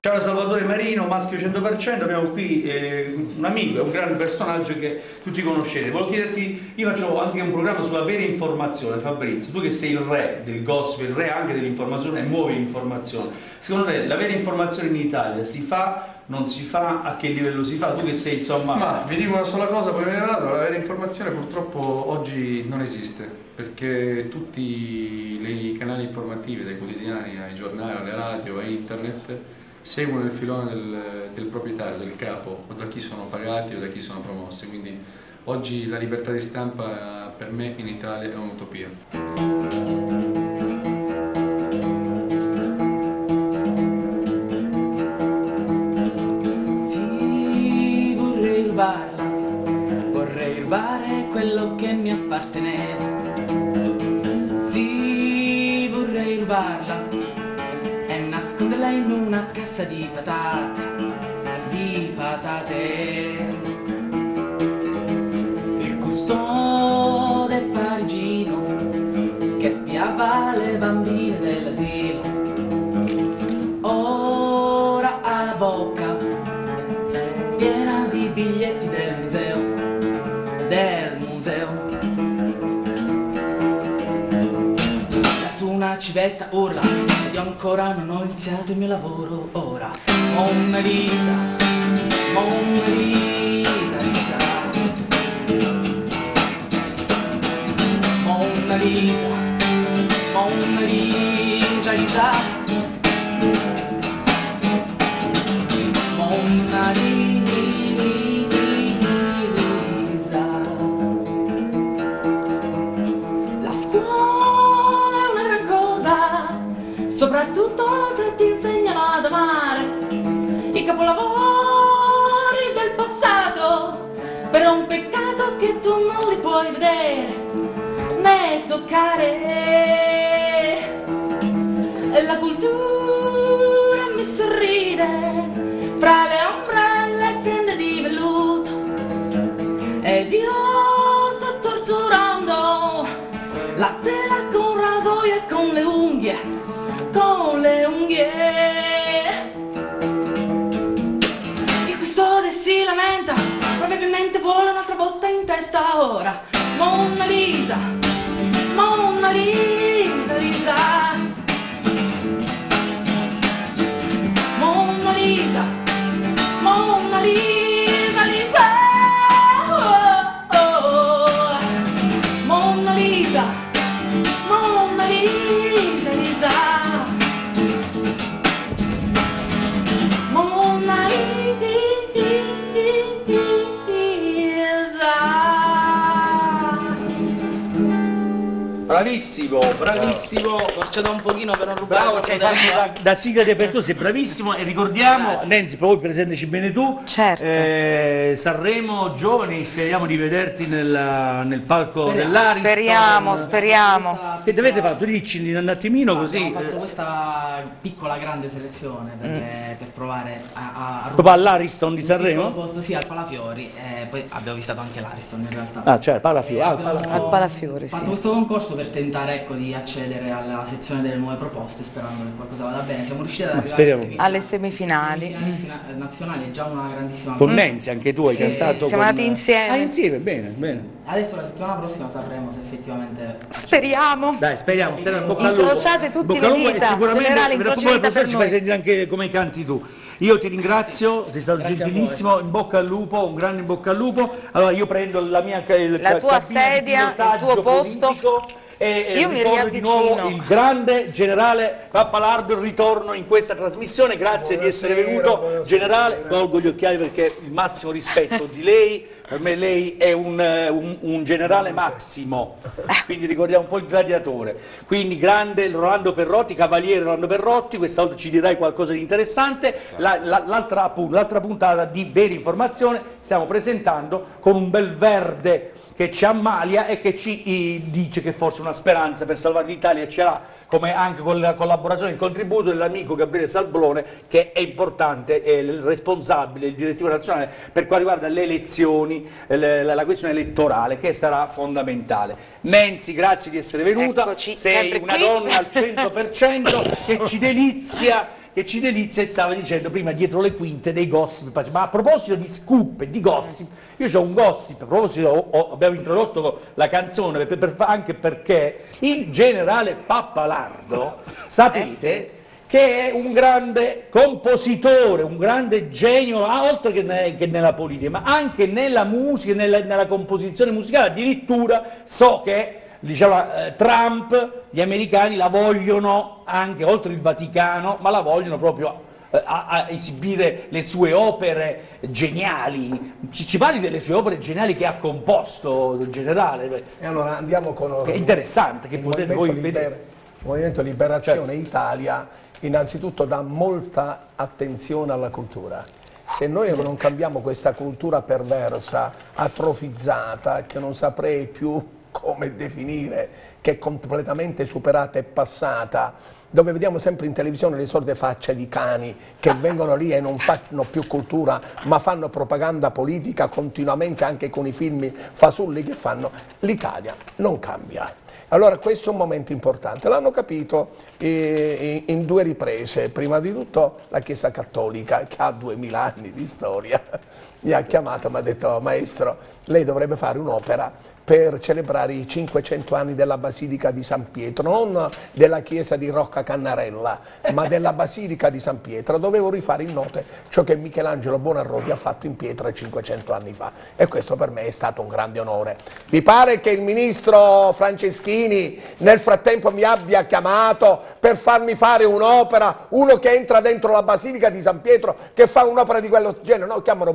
Ciao Salvatore Marino, maschio 100%, abbiamo qui un amico, è un grande personaggio che tutti conoscete. Volevo chiederti, io faccio anche un programma sulla vera informazione, Fabrizio, tu che sei il re del gossip, il re anche dell'informazione e muovi l'informazione. Secondo te la vera informazione in Italia si fa, non si fa, a che livello si fa? Tu che sei insomma... Ma vi dico una sola cosa, poi me ne vado, la vera informazione purtroppo oggi non esiste, perché tutti i canali informativi, dai quotidiani ai giornali, alle radio, a internet, seguono il filone del proprietario, del capo, o da chi sono pagati o da chi sono promossi, quindi oggi la libertà di stampa per me in Italia è un'utopia. Sì, vorrei rubare quello che mi apparteneva. Sì, vorrei rubarla e nasconderla in una cassa di patate, Il custode parigino che spiava le bambine dell'asilo, ora ha la bocca piena di biglietti del museo, Su una civetta urla, ed io ancora non ho iniziato il mio lavoro ora. Monna Lisa, Lisa. Monna Lisa, Lisa. Monna Lisa. La scuola è una gran cosa, soprattutto se ti insegnano ad amare i capolavori del passato, però è un peccato che tu non li puoi vedere né toccare. E la cultura mi sorride fra le ombrelle e tende di velluto, ed io sto torturando la tela con rasoio e con le unghie, Il custode si lamenta, probabilmente vuole un'altra botta in testa ora. Monna Lisa, Lisa. Monna Lisa, Lisa. Monna Lisa, Lisa. Monna Lisa. Bravissimo, bravissimo. Forcedo un pochino per non rubare. Bravo, ci hai fatto da sigla di apertura, sei bravissimo e ricordiamo, Grazie. Nancy, poi presentaci bene tu. Certo. Sanremo Giovani, speriamo di vederti nel palco dell'Ariston. Speriamo. Che avete fatto? Dici un attimino così. Abbiamo fatto questa piccola grande selezione per provare a Proprio all'Ariston di Sanremo? Posto, sì, al Palafiori, poi abbiamo visitato anche l'Ariston in realtà. Ah, cioè, Palafiori. Al Palafiori, fatto sì. questo concorso per tentare, ecco, di accedere alla sezione delle nuove proposte, sperando che qualcosa vada bene. Siamo riusciti ad arrivare speriamo. Alle semifinali. nazionali, è già una grandissima Con cosa. Nancy, anche tu hai Sì, cantato. siamo andati insieme. Ah, insieme, bene, bene. Adesso la settimana prossima sapremo se effettivamente Speriamo. Dai, speriamo, bocca al lupo. Incrociate tutte Bocca al le lupo dita. e sicuramente Generale, per la incroci tua le dita professione per ci noi. fai sentire anche come canti tu. Io ti ringrazio, sei stato Grazie a gentilissimo, in bocca al lupo, un grande in bocca al lupo. Allora io prendo la mia La tua sedia, il tuo posto. E Io mi ricordo di nuovo riavvicino. il grande generale Pappalardo, il ritorno in questa trasmissione. Grazie di essere venuto, generale. Tolgo gli occhiali perché il massimo rispetto di lei. Per me lei è un generale massimo, quindi ricordiamo un po' il gladiatore. Quindi grande Rolando Perrotti, cavaliere Rolando Perrotti, questa volta ci dirai qualcosa di interessante. L'altra puntata di Vera Informazione stiamo presentando con un bel verde che ci ammalia e che ci dice che forse una speranza per salvare l'Italia ce l'ha, come anche con la collaborazione e il contributo dell'amico Gabriele Salblone, che è importante, è il responsabile, il direttivo nazionale per quanto riguarda le elezioni, la questione elettorale, che sarà fondamentale. Nancy, grazie di essere venuta. Eccoci, sei sempre una qui. donna al 100% che ci delizia che ci delizia, e stava dicendo prima dietro le quinte dei gossip. Ma a proposito di scoop e di gossip, io ho un gossip, a proposito abbiamo introdotto la canzone anche perché il generale Pappalardo, sapete, che è un grande compositore, un grande genio, oltre che nella politica, ma anche nella musica, nella composizione musicale. Addirittura so che, diciamo, Trump, gli americani la vogliono anche oltre il Vaticano, ma la vogliono proprio a esibire le sue opere geniali. Ci parli delle sue opere geniali che ha composto il generale? E allora andiamo con... Che è interessante, che potete voi vedere. Il Movimento Liberazione Italia innanzitutto dà molta attenzione alla cultura. Se noi non cambiamo questa cultura perversa, atrofizzata, che non saprei più come definire, che è completamente superata e passata, dove vediamo sempre in televisione le solite facce di cani che vengono lì e non fanno più cultura ma fanno propaganda politica continuamente, anche con i film fasulli che fanno, l'Italia non cambia. Allora questo è un momento importante, l'hanno capito in due riprese. Prima di tutto la Chiesa Cattolica, che ha 2000 anni di storia, mi ha chiamato e mi ha detto: maestro, lei dovrebbe fare un'opera per celebrare i 500 anni della Basilica di San Pietro, non della chiesa di Rocca Cannarella, ma della Basilica di San Pietro. Dovevo rifare in note ciò che Michelangelo Buonarroti ha fatto in pietra 500 anni fa, e questo per me è stato un grande onore. Vi pare che il ministro Franceschini nel frattempo mi abbia chiamato per farmi fare un'opera, uno che entra dentro la Basilica di San Pietro, che fa un'opera di quello genere? No, chiamano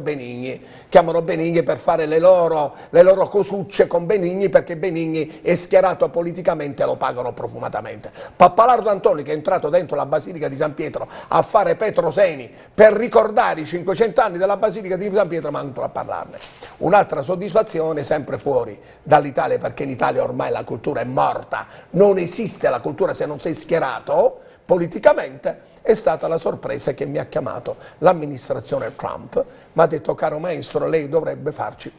Benigni per fare le loro cosucce con Benigni, perché Benigni è schierato politicamente e lo pagano profumatamente. Pappalardo Antoni, che è entrato dentro la Basilica di San Pietro a fare Petroseni per ricordare i 500 anni della Basilica di San Pietro, ma non a parlarne. Un'altra soddisfazione sempre fuori dall'Italia, perché in Italia ormai la cultura è morta, non esiste la cultura se non sei schierato politicamente, è stata la sorpresa che mi ha chiamato l'amministrazione Trump, mi ha detto: caro maestro, lei dovrebbe farci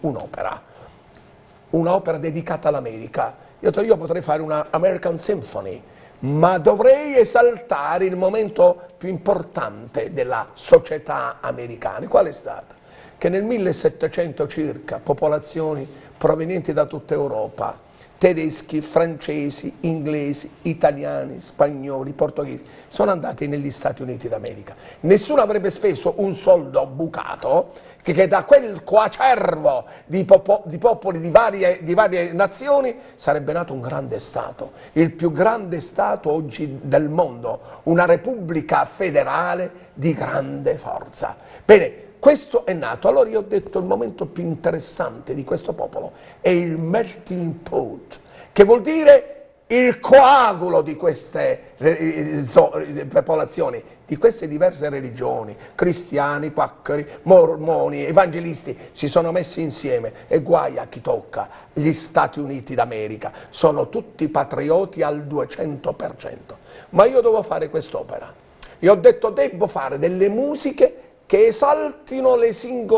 un'opera dedicata all'America. Io ho detto: io potrei fare una American Symphony, ma dovrei esaltare il momento più importante della società americana. Qual è stato? Che nel 1700 circa popolazioni provenienti da tutta Europa, tedeschi, francesi, inglesi, italiani, spagnoli, portoghesi, sono andati negli Stati Uniti d'America. Nessuno avrebbe speso un soldo bucato che da quel coacervo di popoli di varie nazioni sarebbe nato un grande Stato, il più grande Stato oggi del mondo, una repubblica federale di grande forza. Bene, questo è nato. Allora io ho detto: il momento più interessante di questo popolo è il melting pot, che vuol dire il coagulo di queste popolazioni, di queste diverse religioni, cristiani, quaccheri, mormoni, evangelisti, si sono messi insieme, e guai a chi tocca. Gli Stati Uniti d'America sono tutti patrioti al 200%. Ma io devo fare quest'opera. Io ho detto: devo fare delle musiche che esaltino le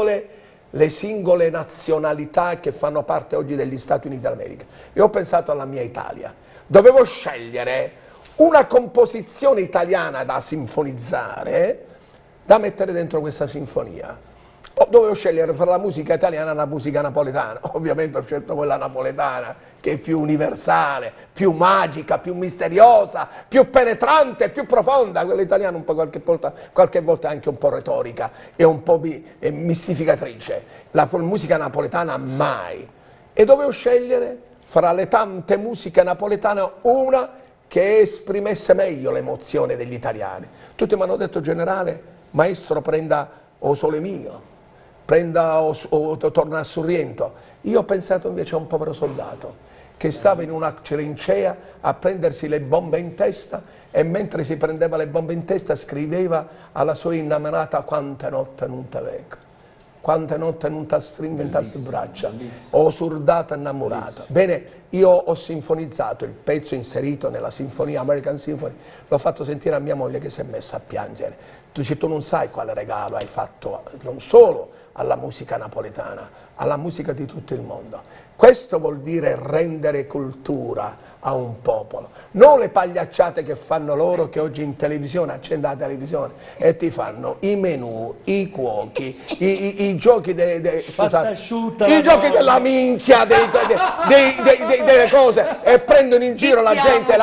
singole nazionalità che fanno parte oggi degli Stati Uniti d'America. E ho pensato alla mia Italia. Dovevo scegliere una composizione italiana da sinfonizzare, da mettere dentro questa sinfonia. Dovevo scegliere fra la musica italiana e la musica napoletana. Ovviamente ho scelto quella napoletana, che è più universale, più magica, più misteriosa, più penetrante, più profonda. Quella italiana un po' qualche volta anche un po' retorica e un po' mistificatrice. La musica napoletana mai. E dovevo scegliere fra le tante musiche napoletane una che esprimesse meglio l'emozione degli italiani. Tutti mi hanno detto: generale, maestro, prenda O Sole Mio, prenda o Torna a Sorrento. Io ho pensato invece a un povero soldato che stava in una trincea a prendersi le bombe in testa, e mentre si prendeva le bombe in testa scriveva alla sua innamorata: quante notte non te vedo, quante notte non ti stringo in tasse braccia, ho surdata innamorata. Bene, io ho sinfonizzato il pezzo inserito nella sinfonia American Symphony, l'ho fatto sentire a mia moglie, che si è messa a piangere. Tu non sai quale regalo hai fatto non solo alla musica napoletana, alla musica di tutto il mondo. Questo vuol dire rendere cultura a un popolo, non le pagliacciate che fanno loro, che oggi in televisione, accendi la televisione e ti fanno i menù, i cuochi, i giochi, i giochi della minchia, delle cose, e prendono in giro la gente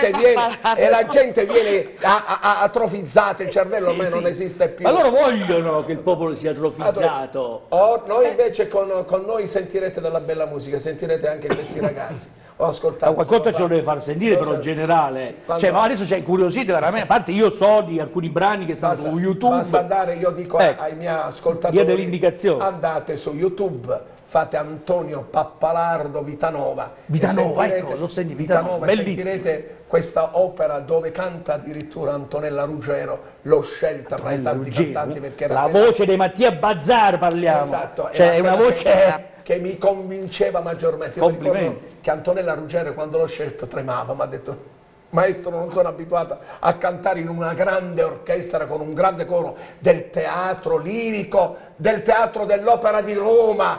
viene atrofizzata, il cervello ormai non esiste più. Ma loro vogliono che il popolo sia atrofizzato. Noi invece con noi sentirete della bella musica, sentirete anche questi ragazzi. Ho ascoltato. Ma qualcosa ce lo deve far sentire, però in generale. Sì, cioè, ma adesso c'è incuriosito veramente. A parte io so di alcuni brani che stanno su YouTube. Basta andare, io dico ai miei ascoltatori, dia delle indicazioni. Andate su YouTube, fate Antonio Pappalardo Vitanova. Vitanova, ecco, lo senti, Vitanova, sentirete questa opera dove canta addirittura Antonella Ruggero, l'ho scelta fra i tanti cantanti perché era la voce di Mattia Bazzar, parliamo. Esatto, cioè è una voce che mi convinceva maggiormente. Io ricordo che Antonella Ruggero, quando l'ho scelto, tremava, mi ha detto: maestro, non sono abituata a cantare in una grande orchestra con un grande coro del teatro lirico, del teatro dell'Opera di Roma.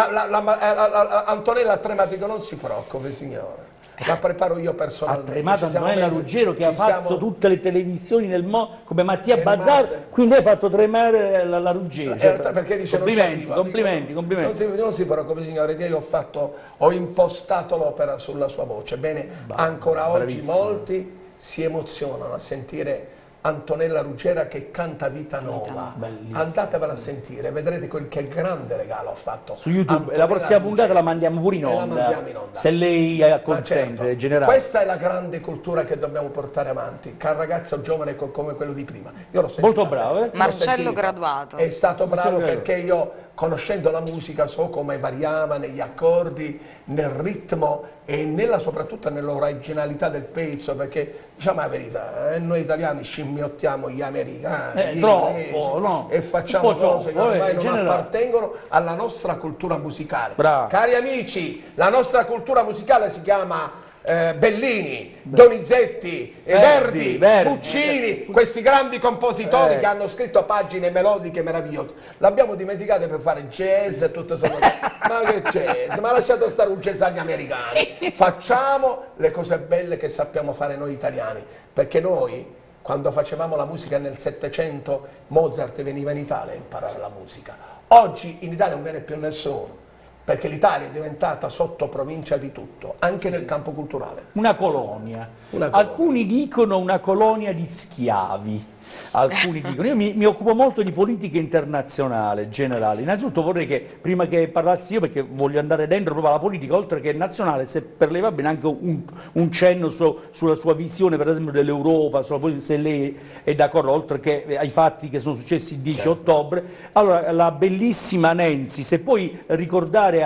Antonella ha tremato, dico: non si preoccupi signore, la preparo io personalmente. Ha tremato Antonella Ruggero, che ha fatto tutte le televisioni nel mondo come Mattia Bazzar, quindi hai fatto tremare la Ruggero. Perché dice: complimenti. Non si preoccupi signore, che io ho impostato l'opera sulla sua voce. Bene, ancora oggi molti si emozionano a sentire Antonella Ruggera che canta Vita Nuova. Andatevela a sentire, vedrete che grande regalo ha fatto su YouTube. E la prossima puntata la mandiamo pure in onda, se lei consente, certo. Generale. Questa è la grande cultura che dobbiamo portare avanti, che il ragazzo giovane come quello di prima. Io l'ho sentito, molto bravo, Marcello Graduato è stato bravo, perché io, conoscendo la musica, so come variava negli accordi, nel ritmo e soprattutto nell'originalità del pezzo, perché diciamo la verità, noi italiani scimmiottiamo gli americani, troppo, no? E facciamo cose che ormai non appartengono alla nostra cultura musicale. Bravo. Cari amici, la nostra cultura musicale si chiama Bellini, Donizetti, Verdi, Puccini, questi grandi compositori che hanno scritto pagine melodiche meravigliose. L'abbiamo dimenticato per fare jazz e tutte queste cose. Ma che jazz? Ma lasciate stare un jazz agli americani. Facciamo le cose belle che sappiamo fare noi italiani, perché noi, quando facevamo la musica nel Settecento, Mozart veniva in Italia a imparare la musica. Oggi in Italia non viene più nessuno, perché l'Italia è diventata sottoprovincia di tutto, anche nel campo culturale. Una colonia. Alcuni dicono una colonia di schiavi. Alcuni dicono, io mi occupo molto di politica internazionale generale. Innanzitutto vorrei che, prima che parlassi io, perché voglio andare dentro proprio alla politica, oltre che nazionale, se per lei va bene anche un cenno sulla sua visione, per esempio, dell'Europa, se lei è d'accordo, oltre che ai fatti che sono successi il 10 ottobre. Allora, la bellissima Nancy, se puoi ricordare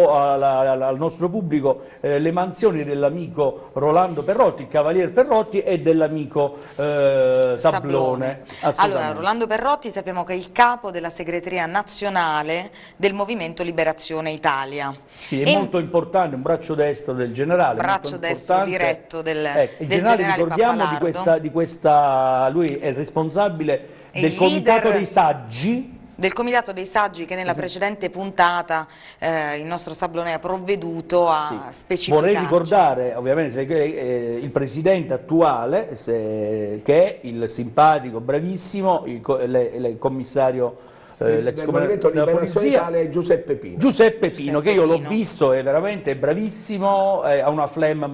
al nostro pubblico le mansioni dell'amico Rolando Perrotti, il Cavalier Perrotti, e dell'amico Sablone. Allora, Rolando Perrotti sappiamo che è il capo della segreteria nazionale del Movimento Liberazione Italia. Sì, è molto importante, un braccio destro del generale. Braccio destro diretto del generale, ricordiamo di questa, lui è responsabile del Comitato dei Saggi. Del Comitato dei Saggi, che nella precedente puntata il nostro Sablone ha provveduto a specificare. Vorrei ricordare ovviamente il presidente attuale, che è il simpatico, bravissimo, il commissario del Movimento Liberazione Italia, Giuseppe Pino. Che io l'ho visto, è veramente bravissimo, ha una flemma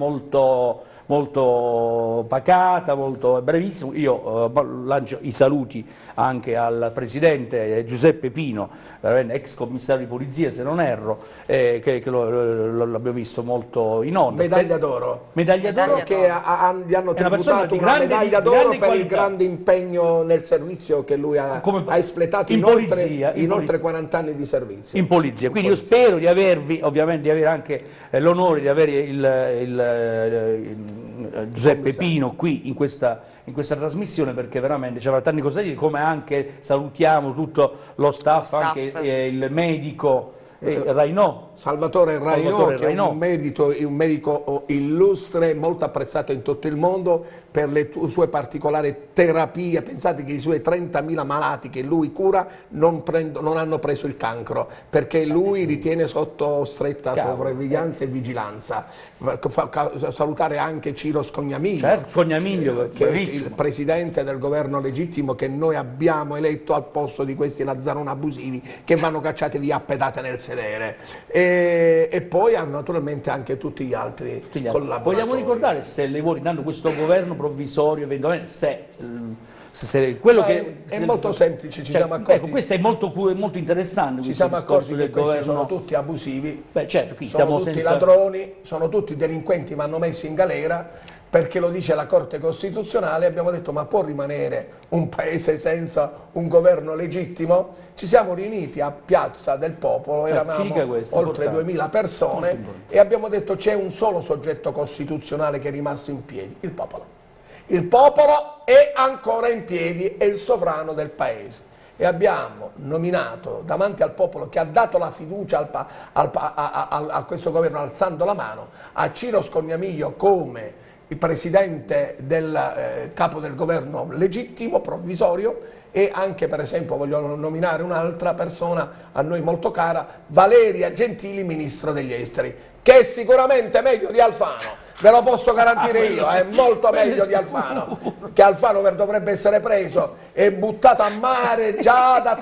molto pacata, molto bravissimo. Io lancio i saluti anche al presidente Giuseppe Pino, ex commissario di polizia se non erro, che l'abbiamo visto molto in onda. Medaglia d'oro. Medaglia d'oro, che gli hanno tributato una medaglia d'oro per il grande impegno nel servizio che lui ha espletato in oltre 40 anni di servizio. In polizia, quindi io spero di avervi, ovviamente, di avere anche l'onore di avere il Giuseppe Pino qui in questa trasmissione, perché veramente c'era tante cose da dire, come anche salutiamo tutto lo staff. Anche il medico Rainò. Salvatore Rainò, che è Rainò. un medico illustre, molto apprezzato in tutto il mondo per le sue particolari terapie. Pensate che i suoi 30.000 malati che lui cura non hanno preso il cancro, perché lui li tiene sotto stretta sorveglianza e vigilanza. Salutare anche Ciro Scognamiglio, Certo, Scognamiglio, che è il presidente del governo legittimo che noi abbiamo eletto al posto di questi lazzaroni abusivi che vanno cacciati via a pedate nel sedere. E poi naturalmente anche tutti gli altri collaboratori. Vogliamo ricordare se le vuole, dando questo governo provvisorio, eventualmente, se quello che è molto semplice, ci siamo accorti. Ecco, questo è molto interessante. Ci siamo accorti che questi governo sono tutti abusivi, Beh, certo, qui sono siamo tutti ladroni, sono tutti delinquenti, vanno messi in galera, perché lo dice la Corte Costituzionale. Abbiamo detto: ma può rimanere un paese senza un governo legittimo? Ci siamo riuniti a Piazza del Popolo, eravamo oltre 2000 persone e abbiamo detto: c'è un solo soggetto costituzionale che è rimasto in piedi, il popolo. Il popolo è ancora in piedi, è il sovrano del paese. E abbiamo nominato davanti al popolo, che ha dato la fiducia a questo governo alzando la mano, a Ciro Scognamiglio come il presidente del capo del governo legittimo, provvisorio, e anche, per esempio, voglio nominare un'altra persona a noi molto cara, Valeria Gentili, ministro degli esteri, che è sicuramente meglio di Alfano, ve lo posso garantire io, è molto meglio di Alfano, che Alfano dovrebbe essere preso e buttato a mare già da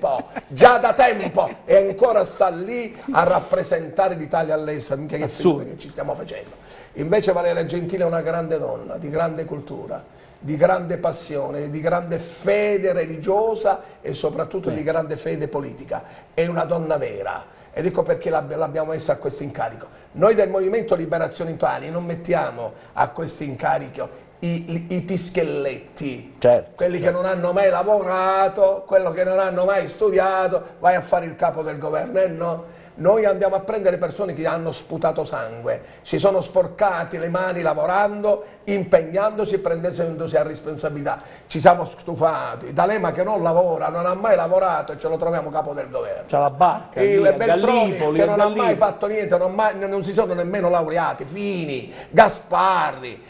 tempo, e ancora sta lì a rappresentare l'Italia all'estero. Mica che figura che ci stiamo facendo. Invece Valeria Gentili è una grande donna, di grande cultura, di grande passione, di grande fede religiosa e soprattutto di grande fede politica. È una donna vera, ed ecco perché l'abbiamo messa a questo incarico. Noi del Movimento Liberazione Italia non mettiamo a questo incarico i pischelletti, quelli che non hanno mai lavorato, quello che non hanno mai studiato, vai a fare il capo del governo, no. Noi andiamo a prendere persone che hanno sputato sangue, si sono sporcati le mani lavorando, impegnandosi e prendendosi a responsabilità. Ci siamo stufati. D'Alema, che non lavora, non ha mai lavorato, e ce lo troviamo capo del governo. C'ha la barca, Beltroni, che non ha mai fatto niente, non si sono nemmeno laureati. Fini, Gasparri,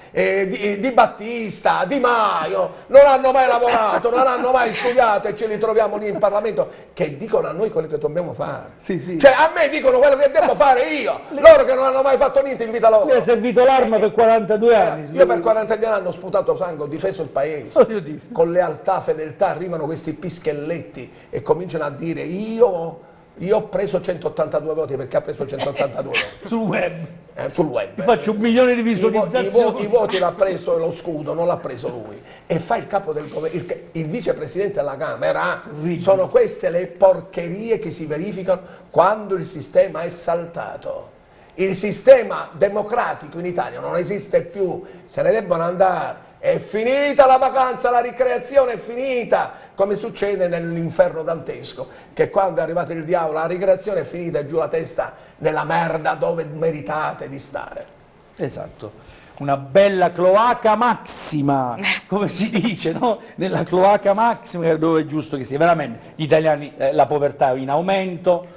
Di Battista, Di Maio, non hanno mai lavorato, non hanno mai studiato, e ce li troviamo lì in Parlamento che dicono a noi quello che dobbiamo fare. Cioè, a me dicono quello che devo fare io, loro che non hanno mai fatto niente in vita loro. Mi è servito l'arma per 42 anni. Io per 42 anni ho sputato sangue, ho difeso il paese. Con lealtà, fedeltà arrivano questi pischelletti e cominciano a dire: io ho preso 182 voti, perché ha preso 182 voti. Sul web. Sul web. Ti faccio 1 milione di visualizzazioni. I voti l'ha preso lo scudo, non l'ha preso lui. E fa il capo del governo, il vicepresidente della Camera. Sono queste le porcherie che si verificano quando il sistema è saltato. Il sistema democratico in Italia non esiste più, se ne debbono andare. È finita la vacanza, la ricreazione è finita, come succede nell'inferno dantesco, che quando è arrivato il diavolo la ricreazione è finita e giù la testa nella merda dove meritate di stare. Esatto, una bella cloaca maxima, come si dice, no? Nella cloaca maxima, dove è giusto che sia. Veramente gli italiani, la povertà è in aumento.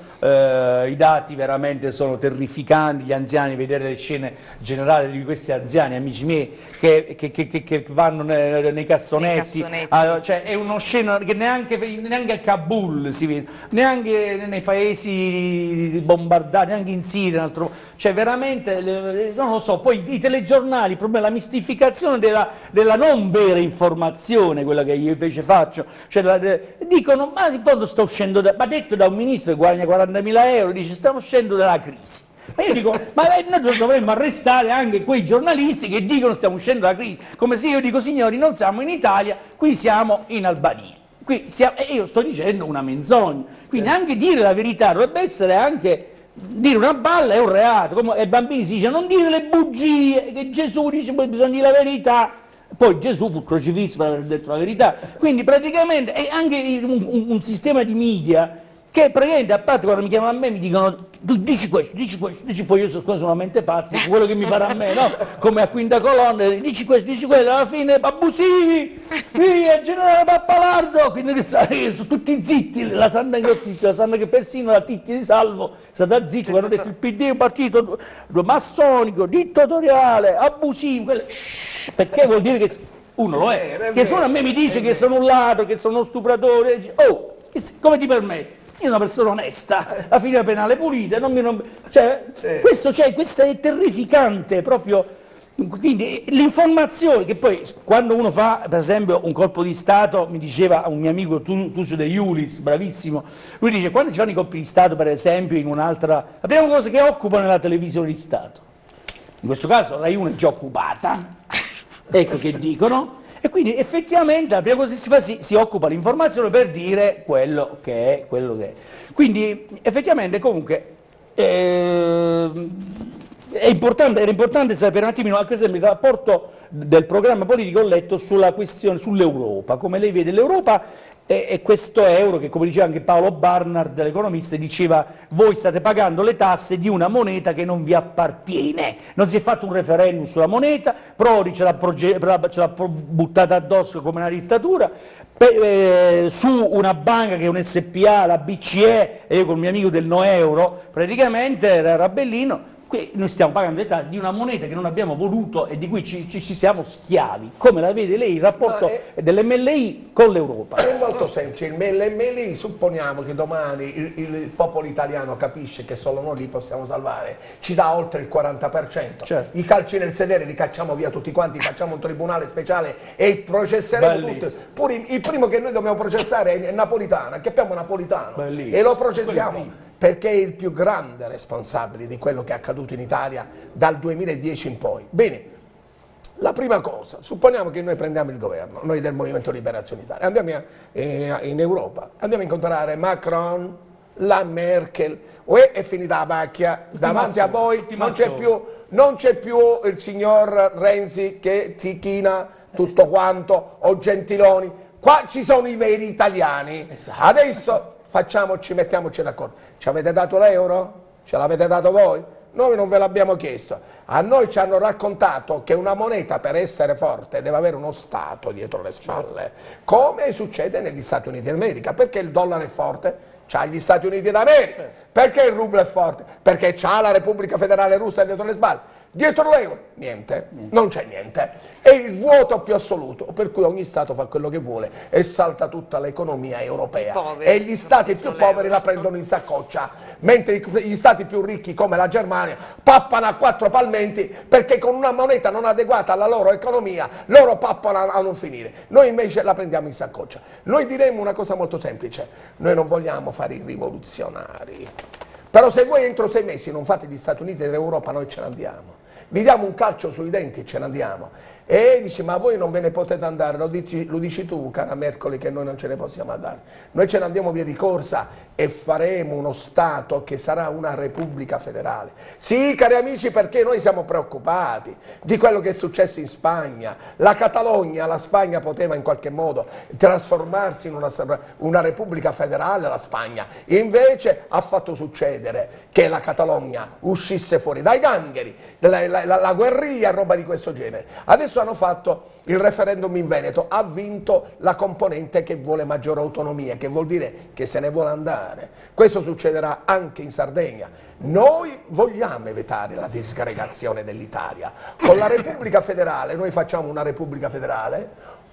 I dati veramente sono terrificanti, gli anziani, vedere le scene generali di questi anziani, amici miei, che vanno nei cassonetti, cioè è uno scena che neanche a Kabul si vede, neanche nei paesi bombardati, neanche in Siria, cioè veramente, non lo so. Poi i telegiornali, il problema è la mistificazione della non vera informazione, quella che io invece faccio, cioè dicono: ma in fondo sta uscendo, ma detto da un ministro che guadagna 40.000 euro, dice stiamo uscendo dalla crisi. Ma io dico: ma noi dovremmo arrestare anche quei giornalisti che dicono stiamo uscendo dalla crisi, come se io dico: signori, non siamo in Italia, qui siamo in Albania. E io sto dicendo una menzogna. Quindi anche dire la verità dovrebbe essere anche... Dire una balla è un reato, come ai bambini si dice non dire le bugie, che Gesù dice poi bisogna dire la verità. Poi Gesù fu crocifisso per aver detto la verità. Quindi praticamente è anche un sistema di media che praticamente, a parte quando mi chiamano a me mi dicono tu dici questo, poi io sono una mente pazza, quello che mi pare a me, no? Come a Quinta Colonna, dici questo, alla fine abusivi, via, generale Pappalardo, quindi sono tutti zitti, la sanno che persino la Titti di Salvo è stata zitta, quando hanno detto il PD è un partito massonico, dittatoriale, abusivo, perché vuol dire che uno lo è, che solo a me mi dice che sono un ladro, che sono uno stupratore, oh, come ti permetti? Io sono una persona onesta, la fine penale pulita, questo è terrificante proprio. Quindi l'informazione, che poi quando uno fa per esempio un colpo di Stato, mi diceva un mio amico Tusio De Iulis, bravissimo, lui dice quando si fanno i colpi di Stato per esempio in un'altra, la prima cosa che occupano è la televisione di Stato, in questo caso Rai 1 è già occupata, ecco che dicono. E quindi effettivamente la prima cosa che si fa si occupa l'informazione per dire quello che è, Quindi effettivamente comunque era importante sapere un attimino, anche esempio, il rapporto del programma politico ho letto sulla questione, sull'Europa, come lei vede l'Europa e questo euro che, come diceva anche Paolo Barnard, l'economista, diceva voi state pagando le tasse di una moneta che non vi appartiene, non si è fatto un referendum sulla moneta, Prodi ce l'ha buttata addosso come una dittatura, su una banca che è un SPA, la BCE, e io col mio amico del no euro, praticamente era Bellino. Qui noi stiamo pagando le tasse di una moneta che non abbiamo voluto e di cui ci siamo schiavi. Come la vede lei il rapporto dell'MLI con l'Europa? È molto semplice, l'MLI supponiamo che domani il popolo italiano capisce che solo noi li possiamo salvare, ci dà oltre il 40%, certo. I calci nel sedere li cacciamo via tutti quanti, facciamo un tribunale speciale e processeremo tutti. Pure il primo che noi dobbiamo processare è Napolitano, acchiappiamo Napolitano e lo processiamo. Perché è il più grande responsabile di quello che è accaduto in Italia dal 2010 in poi. Bene, la prima cosa, supponiamo che noi prendiamo il governo, noi del Movimento Liberazione Italia, andiamo in Europa, andiamo a incontrare Macron, la Merkel, è finita la pacchia, davanti a voi non c'è più il signor Renzi che ti china tutto quanto, o Gentiloni, qua ci sono i veri italiani, adesso mettiamoci d'accordo. Ci avete dato l'euro? Ce l'avete dato voi? Noi non ve l'abbiamo chiesto. A noi ci hanno raccontato che una moneta per essere forte deve avere uno Stato dietro le spalle, come succede negli Stati Uniti d'America. Perché il dollaro è forte? C'ha gli Stati Uniti d'America. Perché il rublo è forte? Perché c'ha la Repubblica Federale Russa dietro le spalle. Dietro l'euro, niente, non c'è niente. È il vuoto più assoluto, per cui ogni Stato fa quello che vuole e salta tutta l'economia europea. E gli Stati più poveri la prendono in saccoccia, mentre gli Stati più ricchi, come la Germania, pappano a quattro palmenti perché con una moneta non adeguata alla loro economia, loro pappano a non finire. Noi invece la prendiamo in saccoccia. Noi diremmo una cosa molto semplice, noi non vogliamo fare i rivoluzionari. Però se voi entro 6 mesi non fate gli Stati Uniti dell'Europa, noi ce ne andiamo. Vi diamo un calcio sui denti e ce ne andiamo. E dici, ma voi non ve ne potete andare, lo dici tu, cara Mercoli, che noi non ce ne possiamo andare. Noi ce ne andiamo via di corsa e faremo uno Stato che sarà una Repubblica Federale. Sì, cari amici, perché noi siamo preoccupati di quello che è successo in Spagna. La Catalogna, la Spagna poteva in qualche modo trasformarsi in una Repubblica Federale, la Spagna. Invece ha fatto succedere che la Catalogna uscisse fuori dai gangheri, la guerriglia, roba di questo genere. Adesso hanno fatto il referendum in Veneto, ha vinto la componente che vuole maggiore autonomia, che vuol dire che se ne vuole andare. Questo succederà anche in Sardegna. Noi vogliamo evitare la disgregazione dell'Italia. Con la Repubblica Federale, noi facciamo una Repubblica Federale,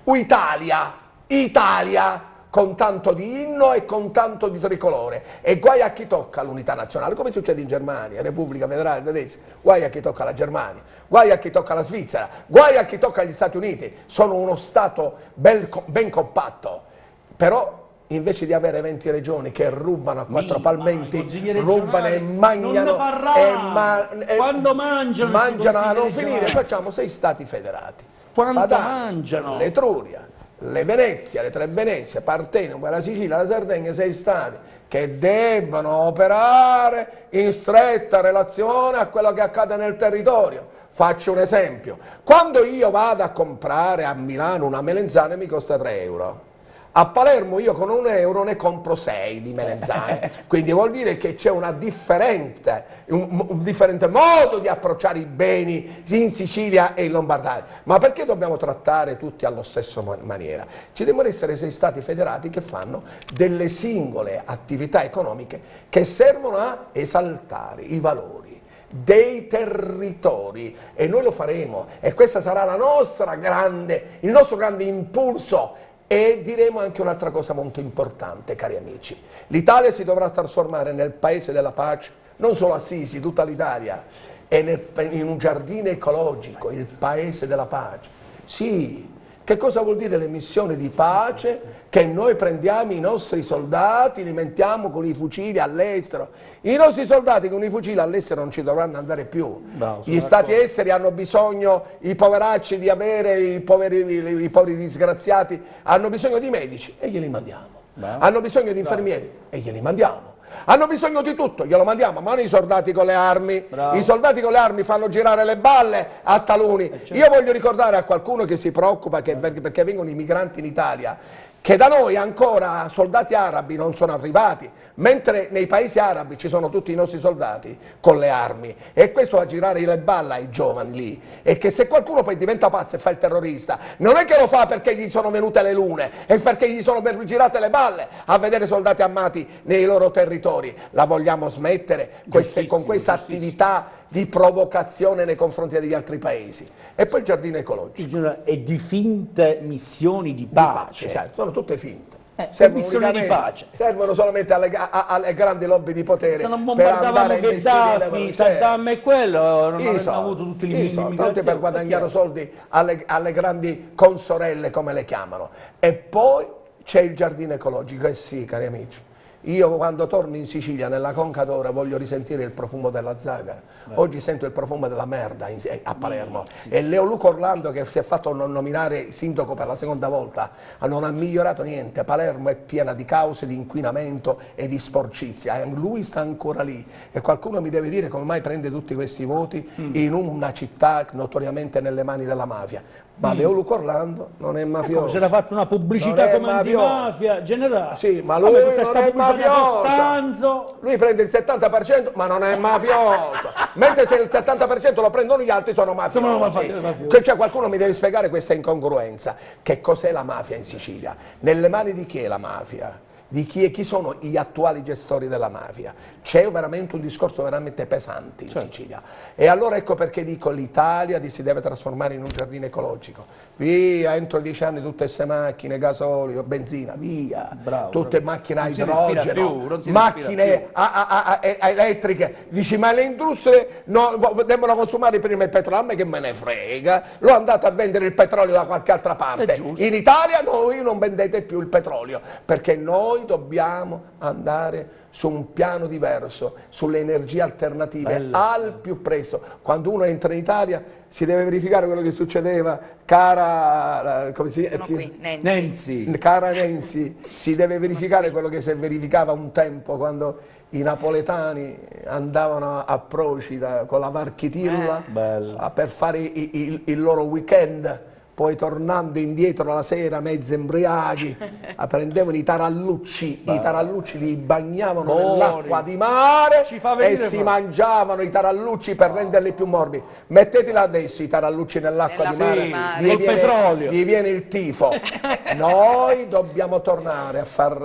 Italia, con tanto di inno e con tanto di tricolore, e guai a chi tocca l'unità nazionale, come succede in Germania, Repubblica Federale Tedesca, guai a chi tocca la Germania, guai a chi tocca la Svizzera, guai a chi tocca gli Stati Uniti, sono uno Stato ben compatto, però invece di avere 20 regioni che rubano a quattro palmenti, rubano e mangiano, quando mangiano a non finire, facciamo 6 Stati federati. Quanto Padania, mangiano? L'Etruria, le Venezie, le 3 Venezie, Partenope, la Sicilia, la Sardegna, 6 stati che debbono operare in stretta relazione a quello che accade nel territorio. Faccio un esempio: quando io vado a comprare a Milano una melenzana mi costa 3 euro, A Palermo io con €1 ne compro 6 di melenzane, quindi vuol dire che c'è un differente modo di approcciare i beni in Sicilia e in Lombardia. Ma perché dobbiamo trattare tutti alla stessa maniera? Ci devono essere 6 stati federati che fanno delle singole attività economiche che servono a esaltare i valori dei territori, e noi lo faremo, e questo sarà il nostro grande impulso. E diremo anche un'altra cosa molto importante, cari amici: l'Italia si dovrà trasformare nel paese della pace, non solo Assisi, tutta l'Italia, è in un giardino ecologico, il paese della pace. Sì, che cosa vuol dire le missioni di pace? Che noi prendiamo i nostri soldati, li mettiamo con i fucili all'estero. I nostri soldati con i fucili all'estero non ci dovranno andare più. Gli stati esteri hanno bisogno, i poveracci di avere, i poveri disgraziati, hanno bisogno di medici e glieli mandiamo. Hanno bisogno di infermieri e glieli mandiamo. Hanno bisogno di tutto, glielo mandiamo, ma non i soldati con le armi. I soldati con le armi fanno girare le balle a taluni. Io voglio ricordare a qualcuno che si preoccupa perché vengono i migranti in Italia, che da noi ancora soldati arabi non sono arrivati, mentre nei paesi arabi ci sono tutti i nostri soldati con le armi, e questo fa girare le balle ai giovani lì. E che se qualcuno poi diventa pazzo e fa il terrorista, non è che lo fa perché gli sono venute le lune, è perché gli sono girate le balle a vedere soldati armati nei loro territori. La vogliamo smettere con questa attività di provocazione nei confronti degli altri paesi? E poi il giardino ecologico. E di finte missioni di pace. Certo, sono tutte finte. Missioni di pace. Servono solamente alle grandi lobby di potere. Se non per andare bombardavamo Gheddafi, Saddam e quello, non avremmo avuto tutti i soldi per guadagnare soldi alle grandi consorelle, come le chiamano. E poi c'è il giardino ecologico. E sì, cari amici, io quando torno in Sicilia, nella Conca d'Oro, voglio risentire il profumo della zagara. Oggi sento il profumo della merda a Palermo. E Leo Luca Orlando, che si è fatto nominare sindaco per la seconda volta, non ha migliorato niente. Palermo è piena di cause di inquinamento e di sporcizia. E lui sta ancora lì. E qualcuno mi deve dire come mai prende tutti questi voti in una città notoriamente nelle mani della mafia. Ma Leo Luca Orlando non è mafioso. Si era fatto una pubblicità come antimafia generale. Sì, ma lui non è mafioso. Lui prende il 70%, ma non è mafioso. Mentre se il 70% lo prendono gli altri, sono mafiosi. Cioè, qualcuno mi deve spiegare questa incongruenza. Che cos'è la mafia in Sicilia? Nelle mani di chi è la mafia? Di chi sono gli attuali gestori della mafia? C'è veramente un discorso veramente pesante in Sicilia. E allora ecco perché dico: l'Italia si deve trasformare in un giardino ecologico. Via, entro 10 anni tutte queste macchine, gasolio, benzina, via. Tutte macchine a idrogeno, macchine elettriche. Dici, ma le industrie devono consumare prima il petrolio. A me che me ne frega, l'ho andato a vendere il petrolio da qualche altra parte. In Italia noi non vendete più il petrolio, perché noi dobbiamo andare su un piano diverso, sulle energie alternative, al più presto. Quando uno entra in Italia si deve verificare quello che succedeva, cara Nancy, cara Nancy, si deve verificare quello che si verificava un tempo, quando i napoletani andavano a Procida con la Marchitilla per fare il loro weekend. Poi tornando indietro la sera, mezzo embriaghi, prendevano i tarallucci li bagnavano nell'acqua di mare e si mangiavano i tarallucci per renderli più morbidi. Mettetela adesso i tarallucci nell'acqua di mare, gli viene il tifo. Noi dobbiamo tornare a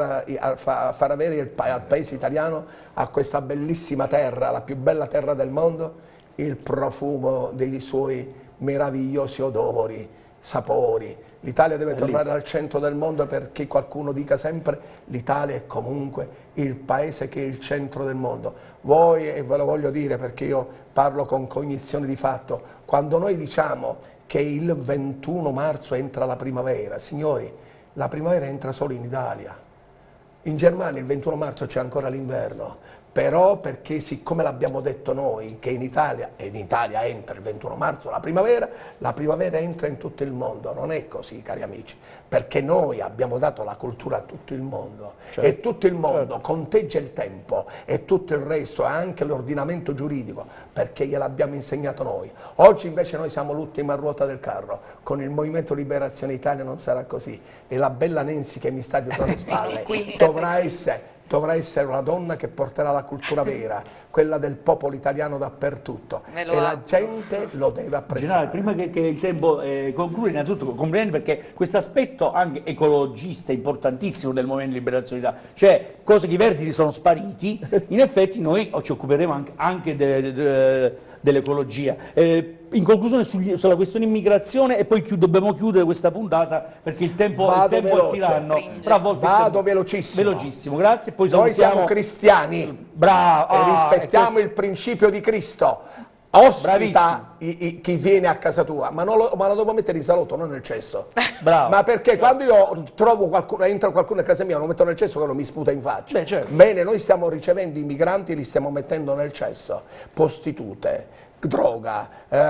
far avere al paese italiano, a questa bellissima terra, la più bella terra del mondo, il profumo dei suoi meravigliosi odori, sapori. L'Italia deve tornare al centro del mondo, perché qualcuno dica sempre: l'Italia è comunque il paese che è il centro del mondo. Voi, e ve lo voglio dire perché io parlo con cognizione di fatto, quando noi diciamo che il 21 marzo entra la primavera, signori, la primavera entra solo in Italia. In Germania il 21 marzo c'è ancora l'inverno. però perché siccome l'abbiamo detto noi che in Italia entra il 21 marzo la primavera entra in tutto il mondo, non è così cari amici, perché noi abbiamo dato la cultura a tutto il mondo, e tutto il mondo conteggia il tempo e tutto il resto, anche l'ordinamento giuridico, perché gliel'abbiamo insegnato noi. Oggi invece noi siamo l'ultima ruota del carro, con il Movimento Liberazione Italia non sarà così, e la bella Nenzi che mi sta dietro le spalle dovrà essere una donna che porterà la cultura vera, quella del popolo italiano dappertutto, e la gente lo deve apprezzare. Generale, prima che il tempo concluda, innanzitutto complimenti, perché questo aspetto anche ecologista importantissimo del Movimento di Liberazione Italia, cioè cose che i verdi sono spariti, in effetti noi ci occuperemo anche dell'ecologia. In conclusione sulla questione immigrazione, e poi dobbiamo chiudere questa puntata perché il tempo è tiranno, però a volte vado velocissimo, grazie. Poi noi siamo cristiani, bravo, e rispettiamo il principio di Cristo. Ospita chi viene a casa tua, ma la devo mettere in salotto, non nel cesso. Bravo. Ma perché quando io trovo qualcuno, entra qualcuno a casa mia, lo metto nel cesso, quello mi sputa in faccia. Beh, certo. Bene, noi stiamo ricevendo i migranti, li stiamo mettendo nel cesso. Prostitute, droga,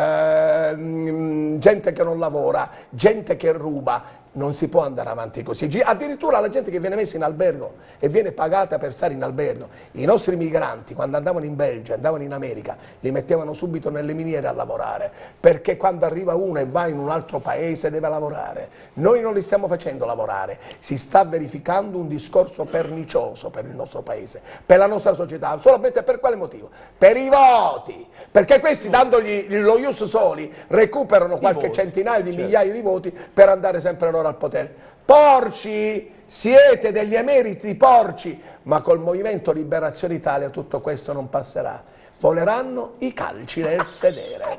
gente che non lavora, gente che ruba. Non si può andare avanti così. Addirittura la gente che viene messa in albergo e viene pagata per stare in albergo. I nostri migranti, quando andavano in Belgio, andavano in America, li mettevano subito nelle miniere a lavorare, perché quando arriva uno e va in un altro paese deve lavorare. Noi non li stiamo facendo lavorare. Si sta verificando un discorso pernicioso per il nostro paese, per la nostra società. Solamente per quale motivo? Per i voti. Perché questi, dandogli lo ius soli, recuperano qualche centinaio di migliaia di voti per andare sempre loro al potere. Porci, siete degli emeriti porci, ma col Movimento Liberazione Italia tutto questo non passerà. Voleranno i calci nel sedere.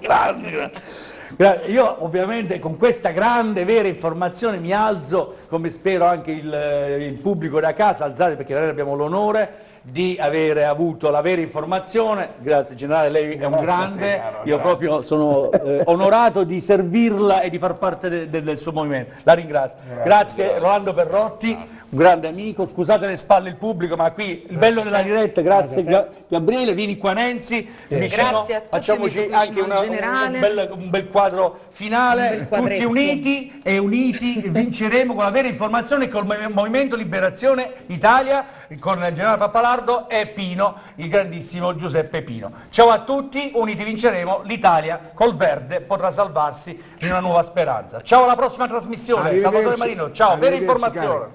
Io ovviamente con questa grande vera informazione mi alzo, come spero anche il pubblico da casa, alzate, perché noi abbiamo l'onore di avere avuto la vera informazione. Grazie generale, lei è un grande, io proprio sono onorato di servirla e di far parte del suo movimento, la ringrazio. Grazie Rolando Perrotti, un grande amico, scusate le spalle il pubblico, ma qui il bello della diretta. Grazie Gabriele, vieni qua Nenzi, grazie a tutti, facciamoci anche un bel quadro finale, tutti uniti e uniti vinceremo con la vera informazione e col Movimento Liberazione Italia, con il generale Pappalardo e Pino, il grandissimo Giuseppe Pino. Ciao a tutti, uniti vinceremo, l'Italia col verde potrà salvarsi in una nuova speranza. Ciao alla prossima trasmissione, Salvatore Marino, ciao, vera informazione.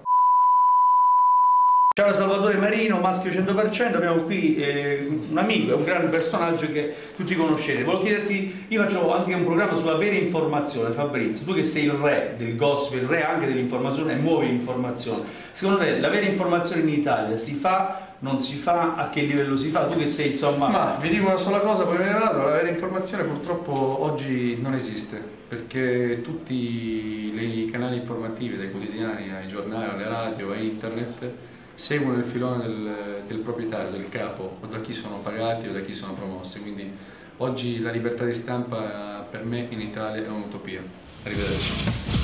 Ciao Salvatore Marino, Maschio 100%, abbiamo qui un amico, è un grande personaggio che tutti conoscete. Volevo chiederti, io faccio anche un programma sulla vera informazione, Fabrizio, tu che sei il re del gossip, il re anche dell'informazione e muovi l'informazione. Secondo te la vera informazione in Italia si fa, non si fa, a che livello si fa? Tu che sei insomma... Ma vi dico una sola cosa, poi me ne vado, la vera informazione purtroppo oggi non esiste, perché tutti i canali informativi, dai quotidiani ai giornali, alle radio, a internet, seguono il filone del proprietario, del capo, o da chi sono pagati o da chi sono promossi. Quindi oggi la libertà di stampa per me in Italia è un'utopia. Arrivederci.